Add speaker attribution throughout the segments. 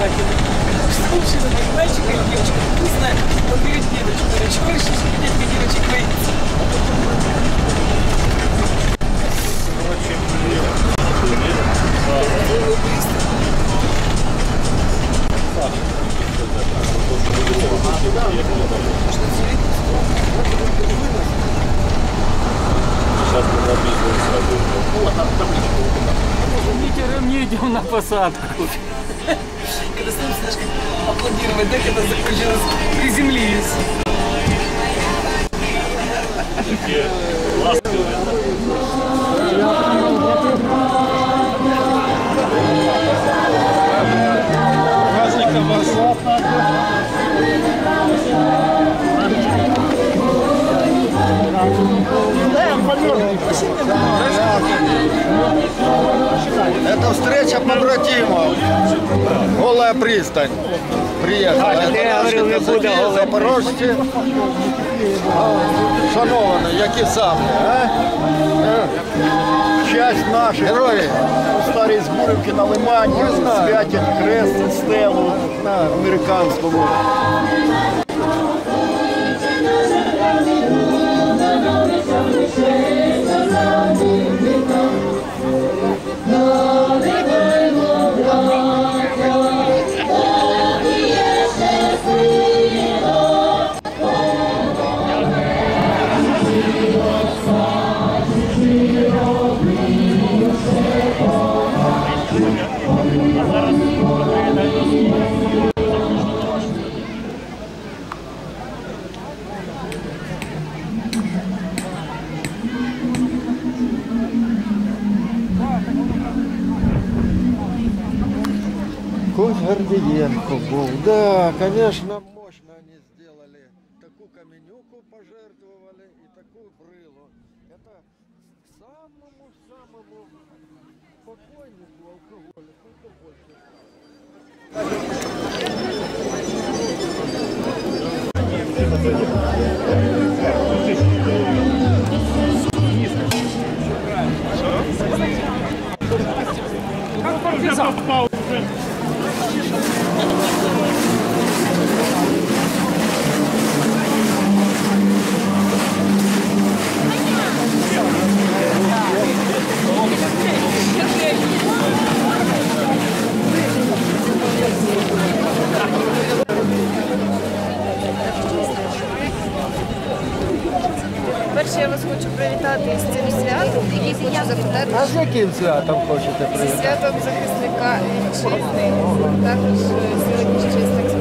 Speaker 1: Куракина. Слушай, ну, мальчик или девочка, вкусная, но перед девочкой. А чего решишь, что дядька девочек боится?
Speaker 2: Очень приятно. Сейчас мы записываем сразу.
Speaker 3: Не идем на посадку.
Speaker 1: Когда сам знаешь, как аплодировать, да, когда закончилось, приземлились.
Speaker 2: Такие ласковые. Праздником вас.
Speaker 4: Это встреча побратимов. Голая пристань. Приехали.
Speaker 3: Я говорив, не буде голая
Speaker 4: запорожці. Шановні, які самі,
Speaker 5: Часть наших
Speaker 4: герої.
Speaker 5: старі Збурівки на Лимані святять хрест, стелу на американському.
Speaker 4: Кость Гордієнко був. Да, конечно, мощно они сделали. Такую каменюку пожертвовали и такую брылу. Это самому покойнику алкоголя. Только больше.
Speaker 6: Перше, я вас хочу привітати з цим святом і хочу запитати,
Speaker 4: А з яким святом хочете
Speaker 6: зі
Speaker 4: привітати?
Speaker 6: святом захисника вітчизни. Також сьогодні ще так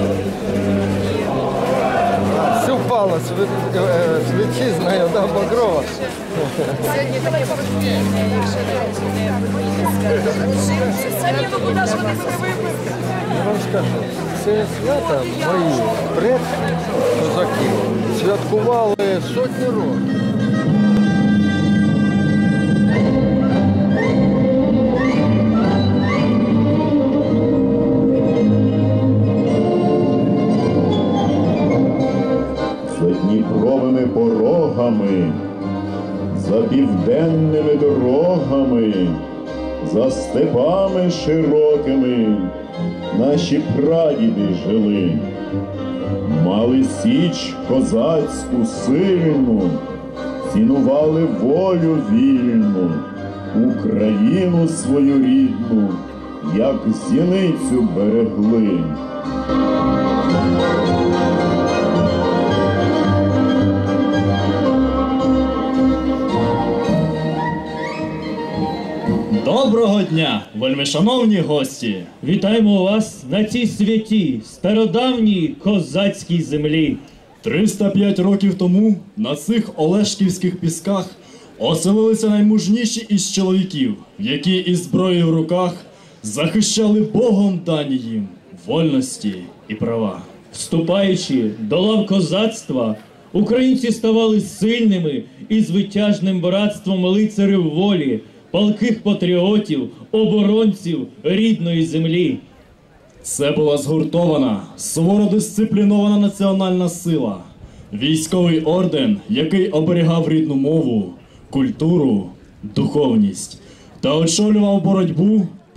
Speaker 4: Совпало з вітчизною, да, Багрова.
Speaker 6: Сьогодні таке подвійне, якщо не подвійне свято. Чим це свято буде для вас?
Speaker 4: Я вам скажу, це свято мої предки, козаки, святкували сотні років.
Speaker 7: За Дніпровими порогами, за південними дорогами, за степами широкими наші прадіди жили. Мали січ козацьку сильну, цінували волю вільну, Україну свою рідну, як зіницю берегли.
Speaker 8: Доброго дня, вельмишановні гості! Вітаємо вас на цій святій, стародавній козацькій землі.
Speaker 9: 305 років тому на цих Олешківських пісках оселилися наймужніші із чоловіків, які із зброєю в руках захищали Богом дані їм вольності і права.
Speaker 8: Вступаючи до лав козацтва, українці ставали сильними і звитяжним братством лицарів волі, палких патріотів, оборонців рідної землі.
Speaker 9: Це була згуртована, суворо дисциплінована національна сила, військовий орден, який оберігав рідну мову, культуру, духовність та очолював боротьбу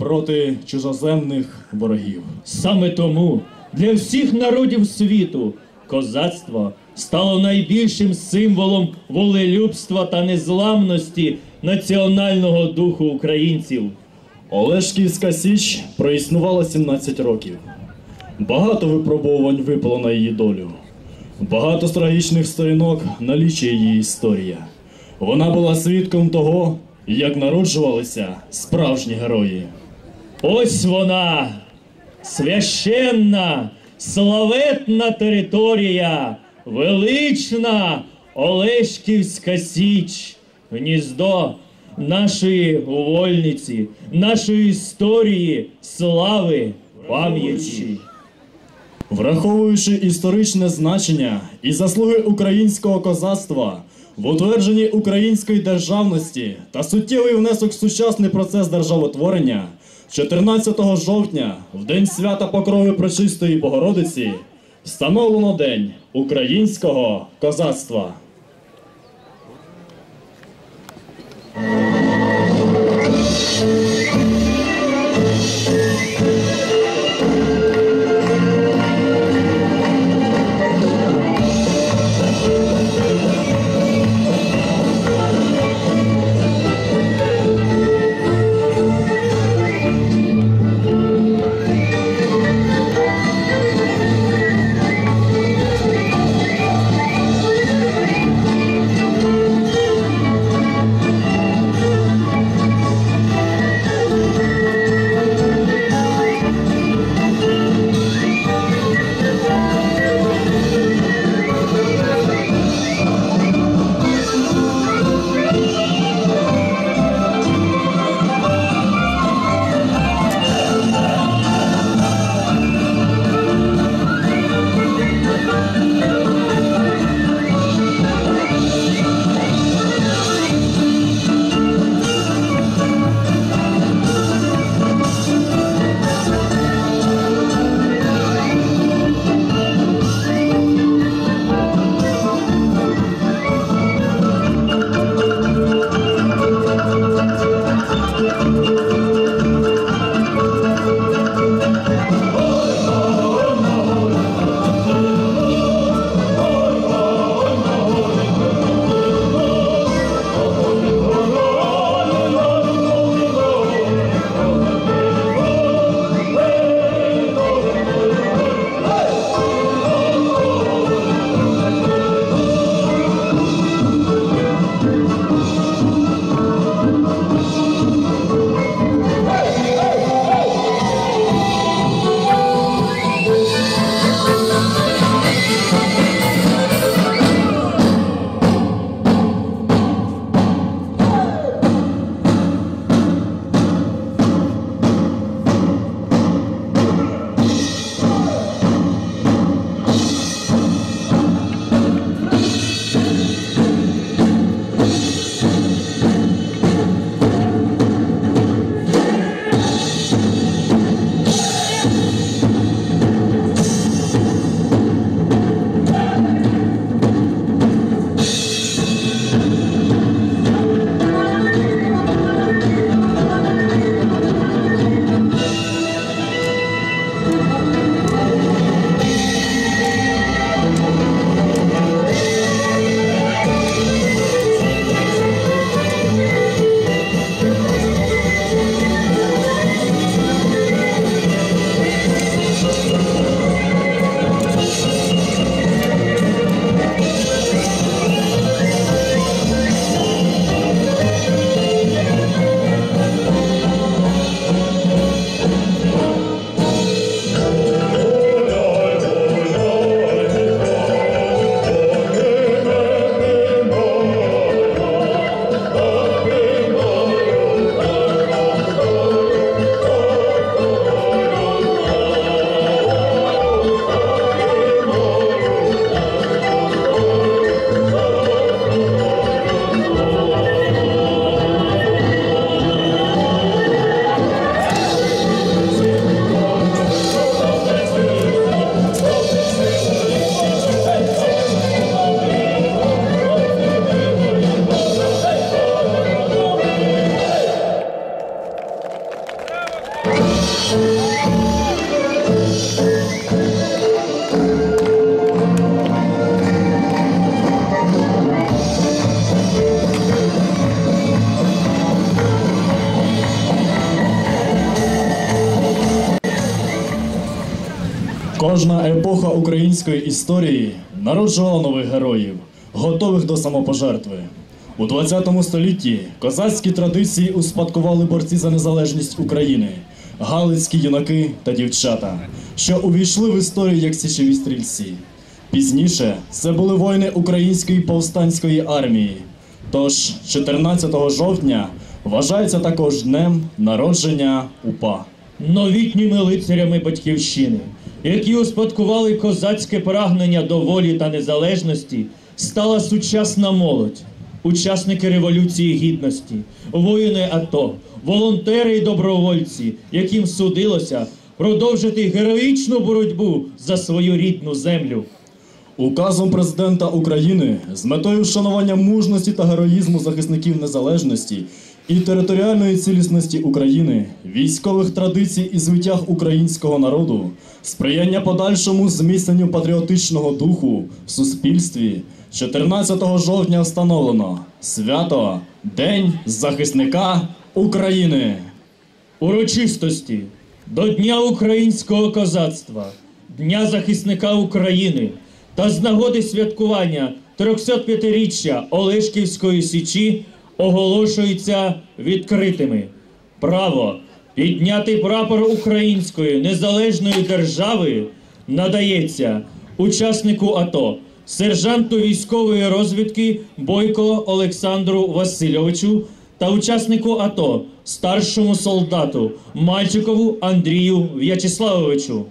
Speaker 9: проти чужоземних ворогів.
Speaker 8: Саме тому для всіх народів світу козацтво стало найбільшим символом волелюбства та незламності національного духу українців.
Speaker 9: Олешківська Січ проіснувала 17 років. Багато випробувань випало на її долю. Багато трагічних сторінок налічує її історія. Вона була свідком того, як народжувалися справжні герої.
Speaker 8: Ось вона, священна, славетна територія, велична Олешківська Січ, гніздо нашої вольниці, нашої історії, слави, пам'яті.
Speaker 9: Враховуючи історичне значення і заслуги українського козацтва в утвердженні української державності та суттєвий внесок в сучасний процес державотворення, 14 жовтня, в день свята Покрови Пречистої Богородиці, встановлено День українського козацтва. Кожна епоха української історії народжувала нових героїв, готових до самопожертви. У 20 столітті козацькі традиції успадкували борці за незалежність України, галицькі юнаки та дівчата, що увійшли в історію як січові стрільці. Пізніше це були воїни Української повстанської армії. Тож 14 жовтня вважається також днем народження УПА.
Speaker 8: Новітніми лицарями Батьківщини, які успадкували козацьке прагнення до волі та незалежності, стала сучасна молодь, учасники Революції Гідності, воїни АТО, волонтери і добровольці, яким судилося продовжити героїчну боротьбу за свою рідну землю.
Speaker 9: Указом президента України з метою вшанування мужності та героїзму захисників незалежності і територіальної цілісності України, військових традицій і звитяг українського народу, сприяння подальшому зміцненню патріотичного духу в суспільстві, 14 жовтня встановлено свято День захисника України.
Speaker 8: Урочистості до Дня українського козацтва, Дня захисника України та з нагоди святкування 305-річчя Олешківської Січі оголошуються відкритими. Право підняти прапор української незалежної держави надається учаснику АТО, сержанту військової розвідки Бойко Олександру Васильовичу та учаснику АТО, старшому солдату Мальчикову Андрію В'ячеславовичу.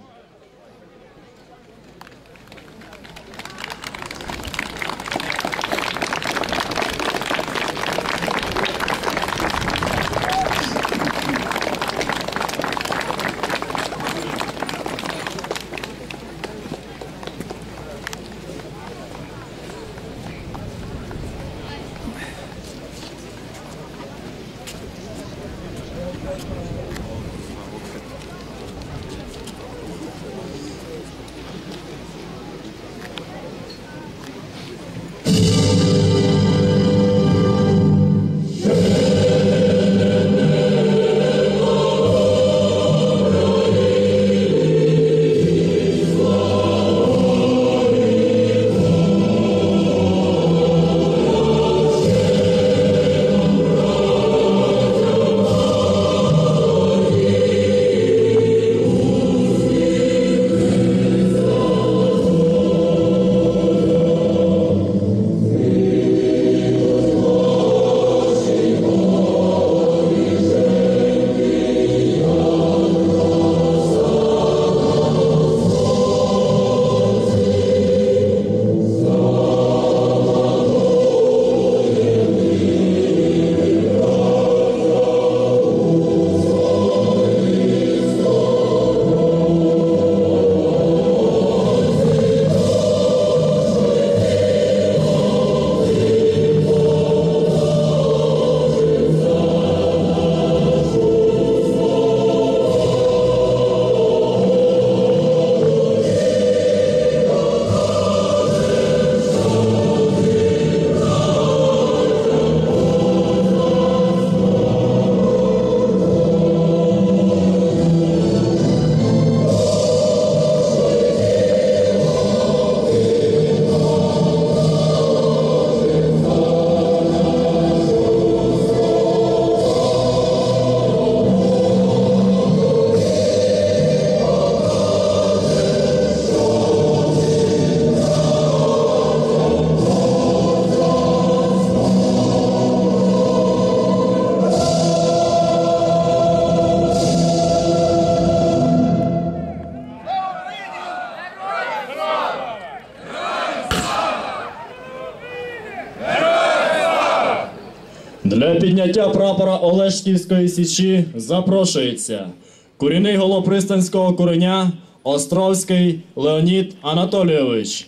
Speaker 9: Для підняття прапора Олешківської Січі запрошується корінний Голопристанського куреня Островський Леонід Анатолійович,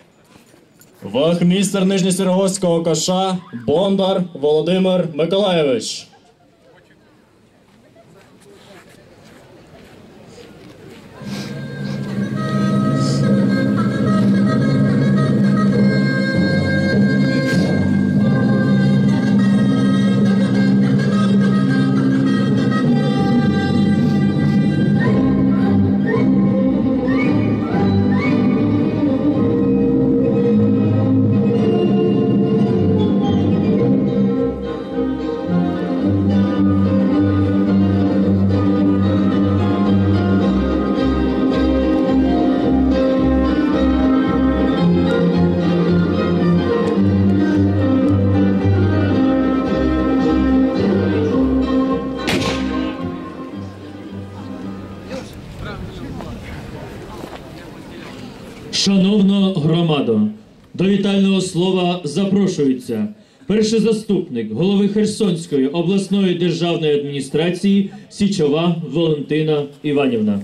Speaker 9: вахмістер Нижньосерегоського коша Бондар Володимир Миколайович.
Speaker 8: Шановна громадо, до вітального слова запрошується перший заступник голови Херсонської обласної державної адміністрації Січова Валентина Іванівна.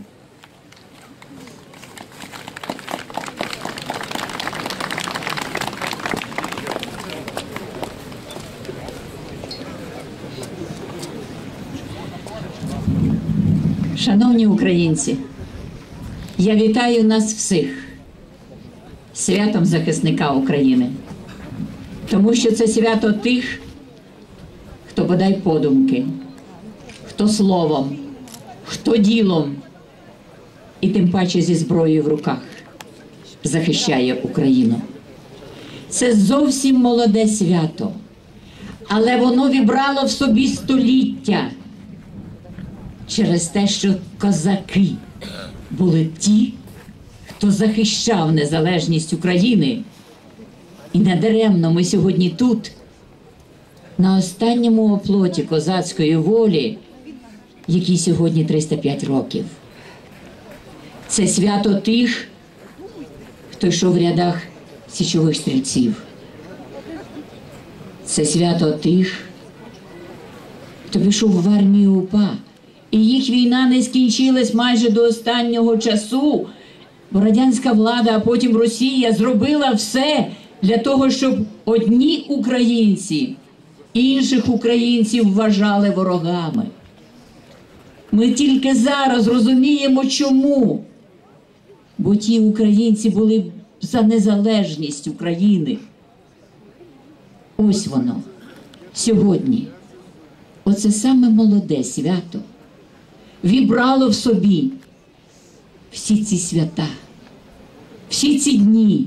Speaker 10: Шановні українці, я вітаю нас всіх святом захисника України, тому що це свято тих, хто бодай подумки, хто словом, хто ділом і тим паче зі зброєю в руках захищає Україну. Це зовсім молоде свято, але воно вібрало в собі століття через те, що козаки були ті, хто захищав незалежність України. І недаремно ми сьогодні тут, на останньому оплоті козацької волі, якій сьогодні 305 років. Це свято тих, хто йшов в рядах січових стрільців. Це свято тих, хто пішов в армію УПА. І їх війна не скінчилась майже до останнього часу, бо радянська влада, а потім Росія зробила все для того, щоб одні українці інших українців вважали ворогами. Ми тільки зараз розуміємо, чому. Бо ті українці були за незалежність України. Ось воно, сьогодні, оце саме молоде свято вібрало в собі всі ці свята, всі ці дні,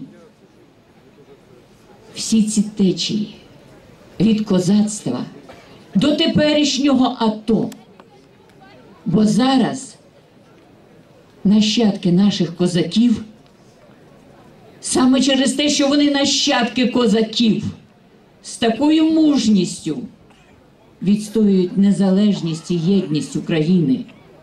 Speaker 10: всі ці течії від козацтва до теперішнього АТО. Бо зараз нащадки наших козаків, саме через те, що вони нащадки козаків, з такою мужністю відстоюють незалежність і єдність України.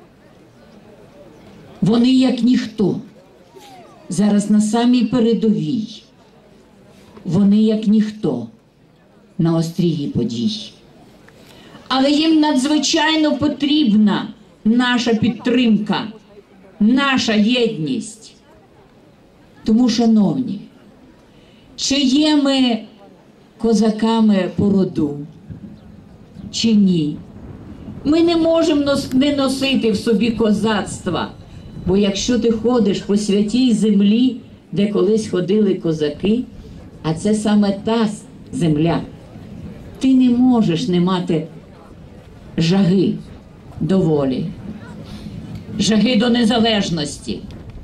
Speaker 10: Вони, як ніхто, зараз на самій передовій. Вони, як ніхто, на острії подій. Але їм надзвичайно потрібна наша підтримка, наша єдність. Тому, шановні, чи є ми козаками по роду, чи ні? Ми не можемо не носити в собі козацтва. Бо якщо ти ходиш по святій землі, де колись ходили козаки, а це саме та земля, ти не можеш не мати жаги до волі, жаги до незалежності.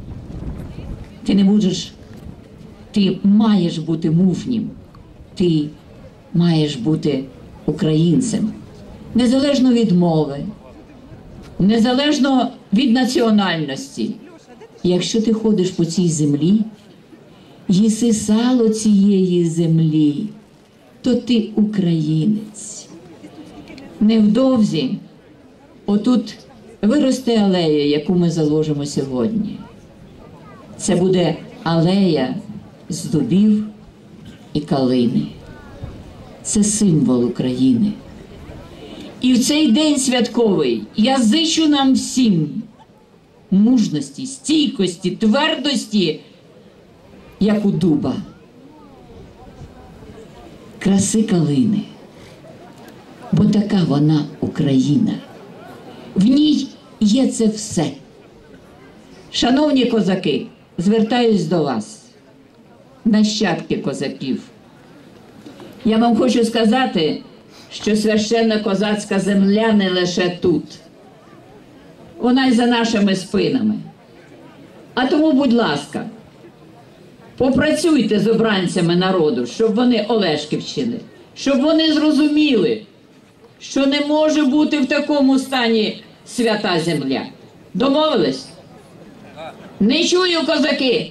Speaker 10: Ти маєш бути мужнім, ти маєш бути українцем, незалежно від мови, незалежно від національності. Якщо ти ходиш по цій землі, їси сало цієї землі, то ти українець. Невдовзі отут виросте алея, яку ми заложимо сьогодні. Це буде алея з дубів і калини. Це символ України. І в цей день святковий я зичу нам всім мужності, стійкості, твердості, як у дуба, краси калини, бо така вона Україна. В ній є це все. Шановні козаки, звертаюсь до вас, нащадки козаків. Я вам хочу сказати, що священна козацька земля не лише тут. Вона й за нашими спинами. А тому, будь ласка, попрацюйте з обранцями народу, щоб вони Олешківщини, щоб вони зрозуміли, що не може бути в такому стані свята земля. Домовились? Не чую, козаки!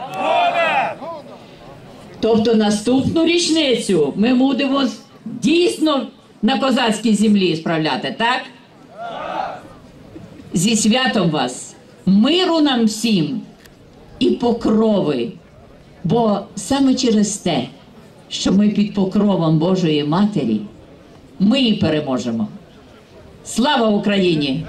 Speaker 10: Тобто наступну річницю ми будемо дійсно на козацькій землі справляти, так? Зі святом вас, миру нам всім і покрови Бо саме через те, що ми під покровом Божої Матері, ми і переможемо. Слава Україні!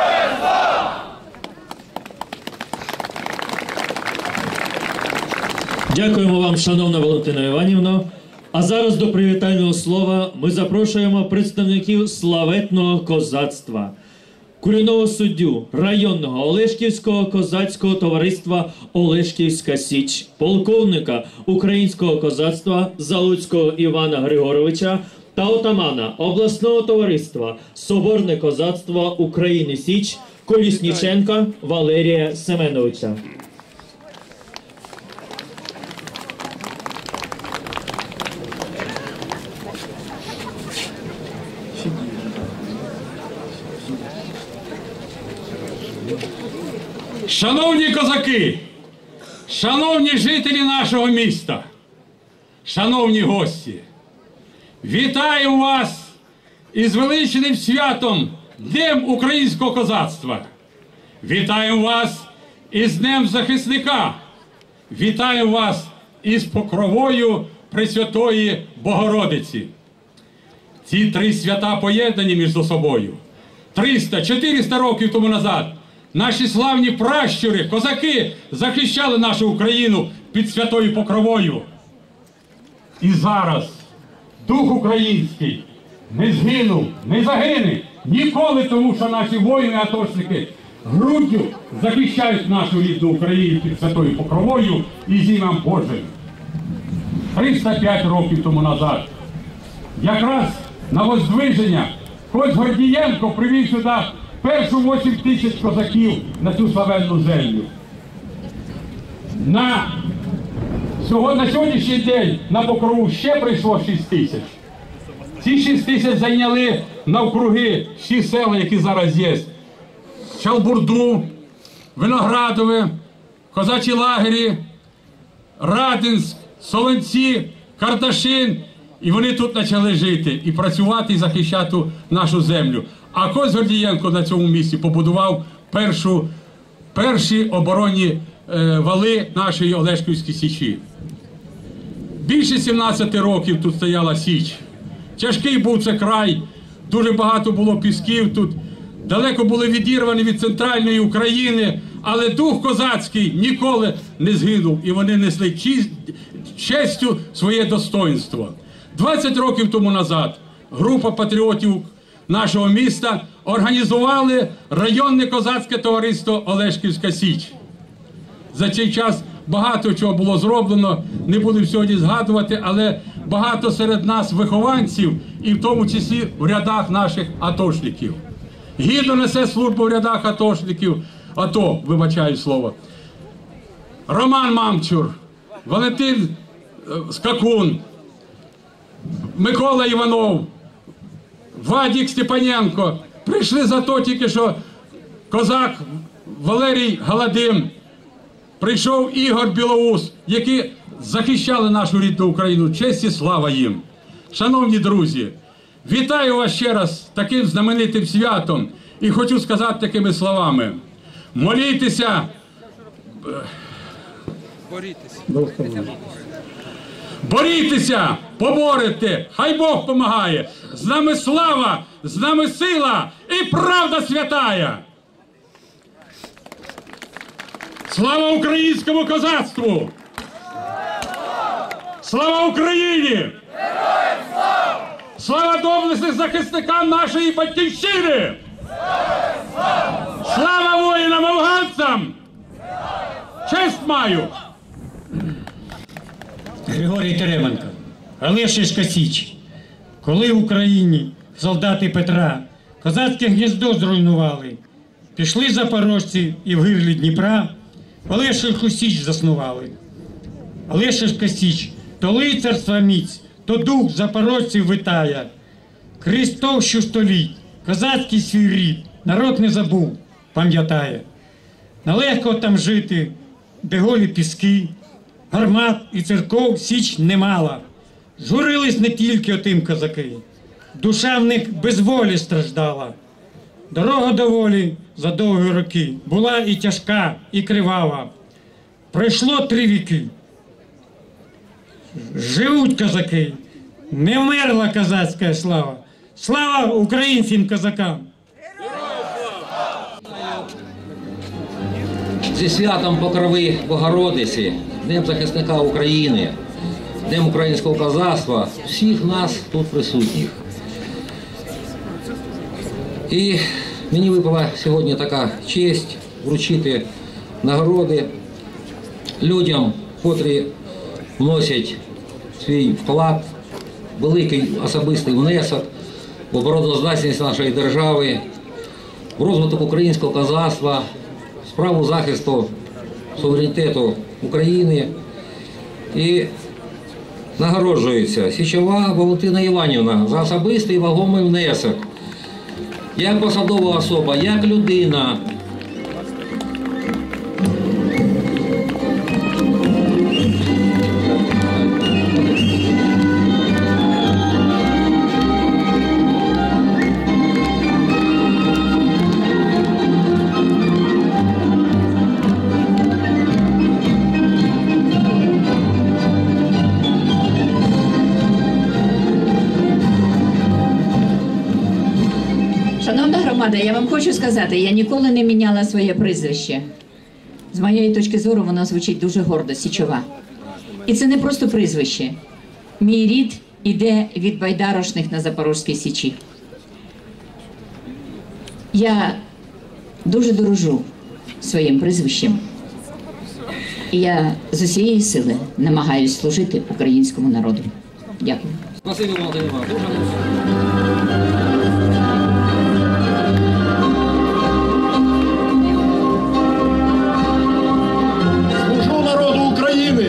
Speaker 8: Дякуємо вам, шановна Валентина Іванівна. А зараз до привітального слова ми запрошуємо представників славетного козацтва, корінного суддю районного Олешківського козацького товариства «Олешківська Січ», полковника українського козацтва Залуцького Івана Григоровича та отамана обласного товариства «Соборне козацтво України Січ» Колісніченка Валерія Семеновича.
Speaker 11: Шановні козаки, шановні жителі нашого міста, шановні гості, вітаю вас із величним святом Днем українського козацтва. Вітаю вас із Днем захисника. Вітаю вас із покровою Пресвятої Богородиці. Ці три свята поєднані між собою. 300-400 років тому назад наші славні пращури, козаки, захищали нашу Україну під святою покровою. І зараз дух український не згинув, не загине ніколи, тому що наші воїни-атошники груддю захищають нашу рідну Україну під святою покровою і з ім'ям Божим. 305 років тому назад, якраз на Воздвиження, Коць Гордієнко привів сюди першу 8 тисяч козаків на цю славетну землю. На сьогоднішній день на Покрову ще прийшло 6 тисяч. Ці 6 тисяч зайняли навкруги всі села, які зараз є. Чалбурду, Виноградове, Козачі лагері, Радинськ, Солонці, Кардашин. І вони тут почали жити і працювати, і захищати нашу землю. А Коць Гордієнко на цьому місці побудував перші оборонні вали нашої Олешківської Січі. Більше 17 років тут стояла Січ. Тяжкий був це край, дуже багато було пісків тут. Далеко були відірвані від центральної України, але дух козацький ніколи не згинув. І вони несли честю своє достоинство. 20 років тому назад група патріотів нашого міста організували районне козацьке товариство Олешківська Січ. За цей час багато чого було зроблено, не буду сьогодні згадувати, але багато серед нас вихованців, і в тому числі в рядах наших атошників. Гідно несе службу в рядах атошників, вибачаю слово, Роман Мамчур, Валентин Скакун, Микола Іванов, Вадик Степаненко. Прийшли за то тільки, що козак Валерій Галадим, прийшов Ігор Білоус, які захищали нашу рідну Україну. Честь і слава їм. Шановні друзі, вітаю вас ще раз таким знаменитим святом і хочу сказати такими словами. Молітеся. Борітеся, поборете, хай Бог помагає. З нами слава, з нами сила і правда святая. Слава українському козацтву! Слава Україні! Героям слава! Слава доблесних захисникам нашої батьківщини! Слава воїнам-афганцям! Честь маю!
Speaker 12: Григорій Теременко, Олешківська Січ. Коли в Україні солдати Петра козацьке гніздо зруйнували, пішли запорожці і в гирлі Дніпра Олешківську Січ заснували. Олешківська Січ – то лицарства міць, то дух запорожців витає. Крізь товщу століть, козацький свій рід, народ не забув, пам'ятає. Нелегко там жити, де голі піски, гармат і церков Січ не мала. Журились не тільки отим козаки, душа в них без волі страждала. Дорога до волі за довгі роки була і тяжка, і кривава. Пройшло 3 віки, живуть козаки, не вмерла козацька слава. Слава українським козакам!
Speaker 13: Зі святом Покрови Богородиці, Днем захисника України, Днем українського козацтва, всіх нас тут присутніх. І мені випала сьогодні така честь вручити нагороди людям, котрі вносять свій вклад, великий особистий внесок в обороноздатність нашої держави, в розвиток українського козацтва, в справу захисту суверенітету України. І нагороджується Січова Валентина Іванівна за особистий вагомий внесок, як посадова особа, як людина.
Speaker 10: Шановна громада, я вам хочу сказати, я ніколи не міняла своє прізвище. З моєї точки зору, воно звучить дуже гордо, Січова. І це не просто прізвище. Мій рід іде від Байдарошних на Запорозькій Січі. Я дуже дорожу своїм прізвищем. І я з усієї сили намагаюсь служити українському народу. Дякую.
Speaker 13: Спасибо, Валентина Івановна.
Speaker 5: Служу народу України!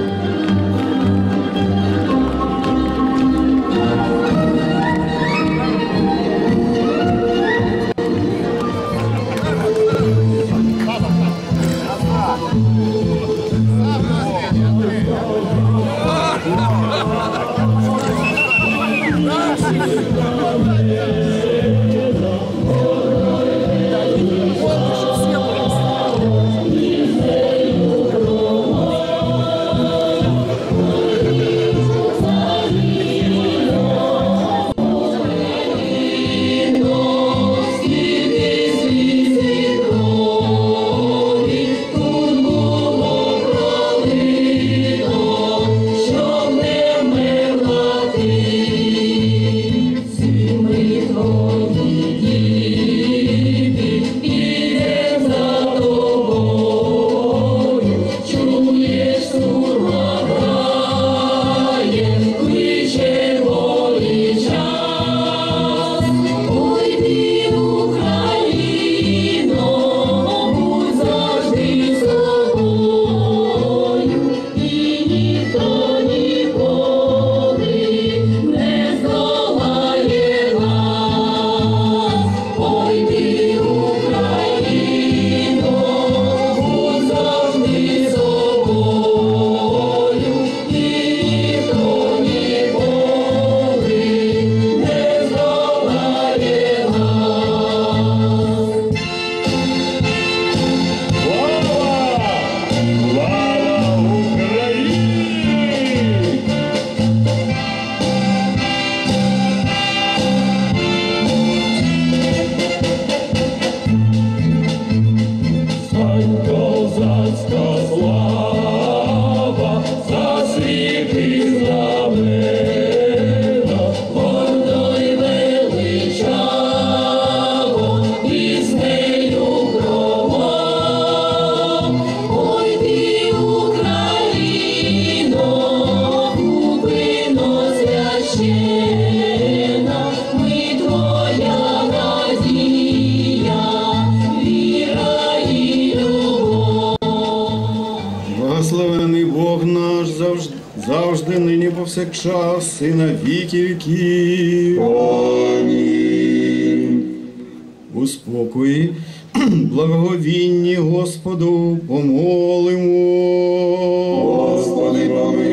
Speaker 7: Благословений Бог наш завжди, нині повсякчас, і на віки віків. Амінь. У спокої, благоговінні Господу помолимо. Господи,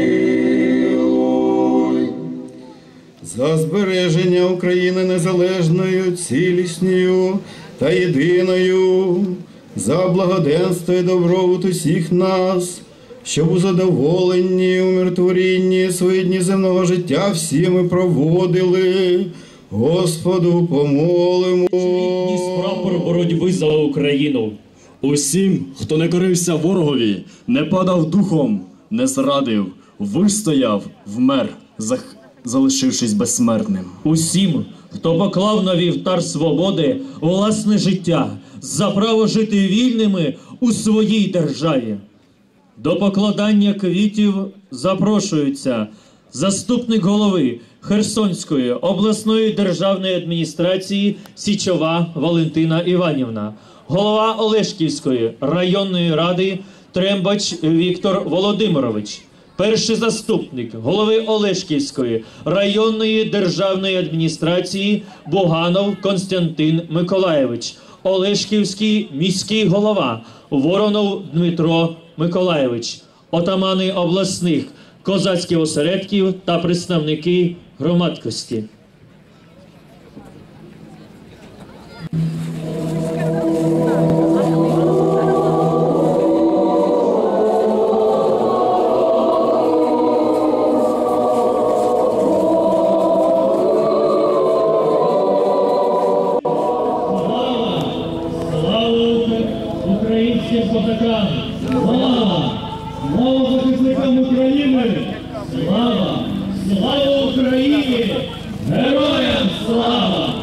Speaker 7: помилуй. За збереження України незалежною, цілісною та єдиною, за благоденство і добробут усіх нас, щоб у задоволенні, умиротворінні свої дні земного життя всі ми проводили. Господу помолимо.
Speaker 8: Ніс прапор боротьби за Україну.
Speaker 9: Усім, хто не корився ворогові, не падав духом, не зрадив, вистояв, вмер, залишившись безсмертним.
Speaker 8: Усім, хто поклав на вівтар свободи власне життя за право жити вільними у своїй державі. До покладання квітів запрошуються заступник голови Херсонської обласної державної адміністрації Січова Валентина Іванівна, голова Олешківської районної ради Трембач Віктор Володимирович, перший заступник голови Олешківської районної державної адміністрації Буганов Константин Миколаєвич, Олешківський міський голова Воронов Дмитро Миколаєвич, отамани обласних козацьких осередків та представники громадськості. Українським козакам! Слава! Слава захисникам України! Слава! Слава Україні! Героям слава!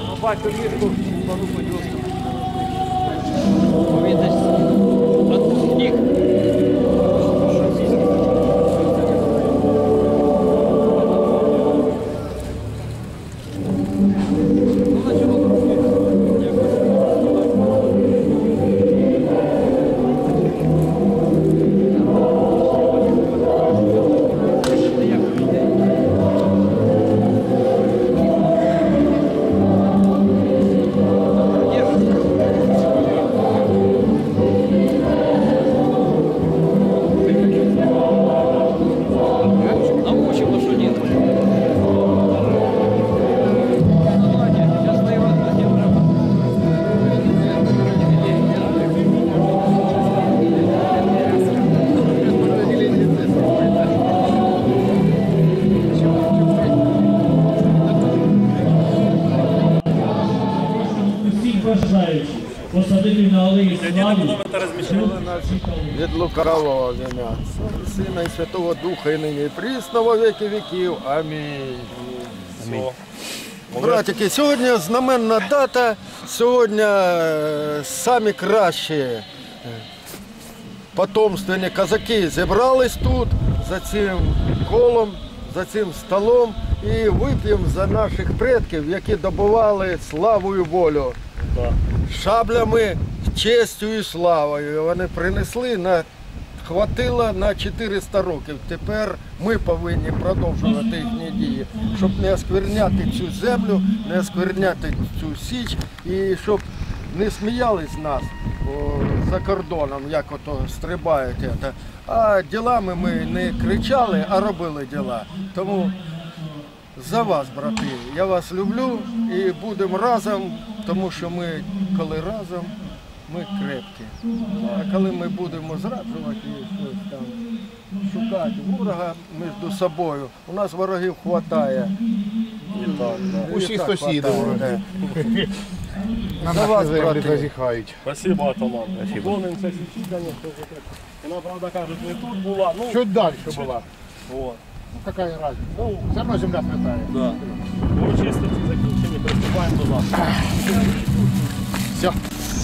Speaker 8: Посадити на алеї слави.
Speaker 4: Від лукавого віна, Сина і Святого Духа, і нині, і присно во віки віків. Амінь. Амінь. Братики, сьогодні знаменна дата, сьогодні самі кращі потомственні козаки зібрались тут, за цим колом, за цим столом і вип'ємо за наших предків, які добували славу і волю. Шаблями, честю і славою. Вони принесли, хватило на 400 років. Тепер ми повинні продовжувати їхні дії, щоб не оскверняти цю землю, не оскверняти цю січ і щоб не сміялись нас за кордоном, як ото стрибають. А ділами ми не кричали, а робили діла. Тому за вас, брати, я вас люблю і будемо разом, тому що ми, коли разом, ми крепкі. А коли ми будемо зраджувати і щось там, шукати ворога між собою, у нас ворогів вистачає.
Speaker 5: Усі сусіди вороги.
Speaker 4: За вас, брати.
Speaker 5: Зазіхають.
Speaker 2: Спасибо, атаман. Повним це січі, звісно. Вона, правда, кажуть, не тут була.
Speaker 5: Чуть далі була.
Speaker 2: Вот.
Speaker 5: Ну, какая разница? Ну, все равно земля святая.
Speaker 2: Да. Урочисто ці закінчені, приступаємо до завтра.
Speaker 5: Все.